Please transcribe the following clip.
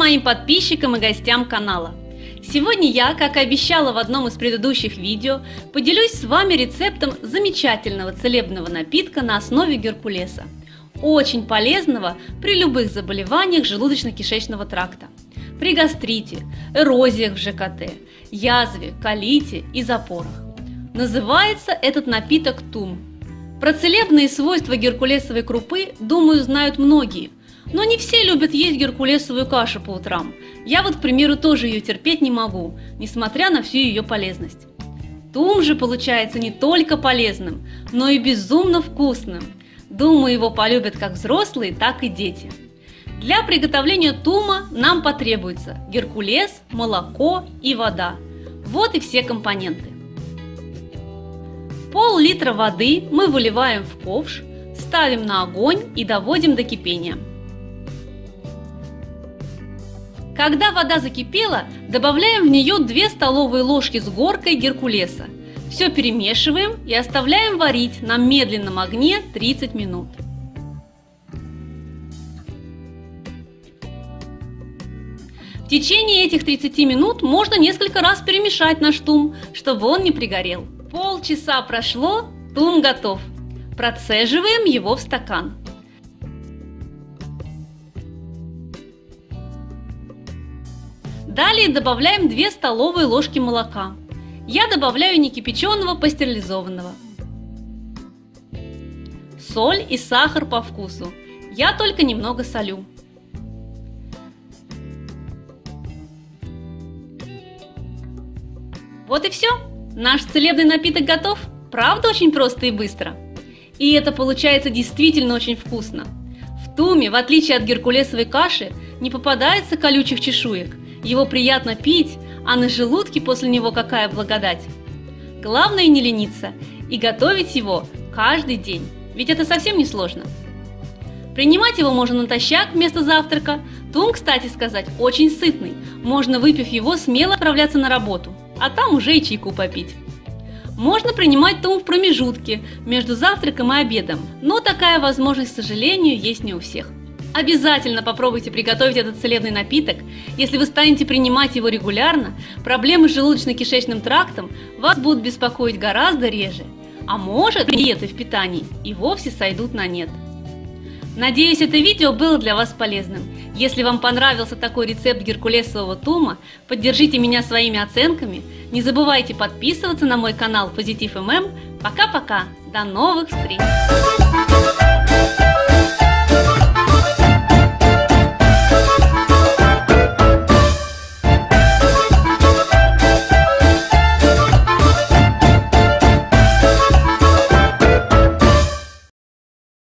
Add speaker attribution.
Speaker 1: моим подписчикам и гостям канала! Сегодня я, как и обещала в одном из предыдущих видео, поделюсь с вами рецептом замечательного целебного напитка на основе геркулеса. Очень полезного при любых заболеваниях желудочно-кишечного тракта. При гастрите, эрозиях в ЖКТ, язве, колите и запорах. Называется этот напиток ТУМ. Про целебные свойства геркулесовой крупы, думаю, знают многие. Но не все любят есть геркулесовую кашу по утрам. Я вот, к примеру, тоже ее терпеть не могу, несмотря на всю ее полезность. ТУМ же получается не только полезным, но и безумно вкусным. Думаю, его полюбят как взрослые, так и дети. Для приготовления ТУМа нам потребуется геркулес, молоко и вода. Вот и все компоненты. Пол-литра воды мы выливаем в ковш, ставим на огонь и доводим до кипения. Когда вода закипела, добавляем в нее 2 столовые ложки с горкой геркулеса. Все перемешиваем и оставляем варить на медленном огне 30 минут. В течение этих 30 минут можно несколько раз перемешать наш ТУМ, чтобы он не пригорел. Полчаса прошло, ТУМ готов. Процеживаем его в стакан. Далее добавляем 2 столовые ложки молока. Я добавляю некипяченого пастеризованного. Соль и сахар по вкусу. Я только немного солю. Вот и все. Наш целебный напиток готов. Правда, очень просто и быстро. И это получается действительно очень вкусно. В ТУМе, в отличие от геркулесовой каши, не попадается колючих чешуек. Его приятно пить, а на желудке после него какая благодать. Главное не лениться и готовить его каждый день, ведь это совсем не сложно. Принимать его можно натощак вместо завтрака. ТУМ, кстати сказать, очень сытный. Можно, выпив его, смело отправляться на работу, а там уже и чайку попить. Можно принимать ТУМ в промежутке между завтраком и обедом, но такая возможность, к сожалению, есть не у всех. Обязательно попробуйте приготовить этот целебный напиток. Если вы станете принимать его регулярно, проблемы с желудочно-кишечным трактом вас будут беспокоить гораздо реже, а может, диеты в питании и вовсе сойдут на нет. Надеюсь, это видео было для вас полезным. Если вам понравился такой рецепт геркулесового ТУМа, поддержите меня своими оценками. Не забывайте подписываться на мой канал Positiv MM. Пока-пока, до новых встреч!